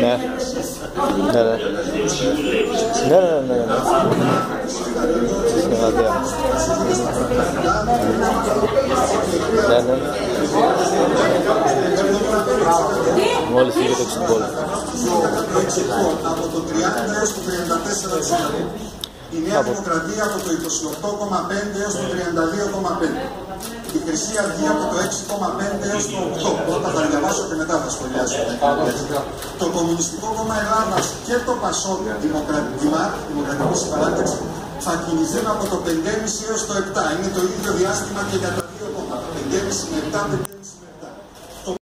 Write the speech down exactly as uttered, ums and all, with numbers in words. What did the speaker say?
Ναι. Ναι, ναι. Ναι, ναι, ναι, ναι. Συγχαρητήρια. Ναι, ναι. Μόλις είχε το έξι του πόλου. Από το τριάντα έως το τριάντα τέσσερα τοις εκατό. Η Νέα Δημοκρατία από το είκοσι οκτώ κόμμα πέντε έως το τριάντα δύο κόμμα πέντε. Η Χρυσή Αυγή από το έξι κόμμα πέντε έως το οκτώ. Πρώτα θα διαβάσω και μετά θα σχολιάσω. Το Κομμουνιστικό Κόμμα Ελλάδας και το ΠΑΣΟΚ, Δημοκρατική Συμπαράταξη, θα κινηθούν από το πέντε κόμμα πέντε έως το επτά. Είναι το ίδιο διάστημα και για τα δύο κόμματα. πέντε κόμμα πέντε με επτά.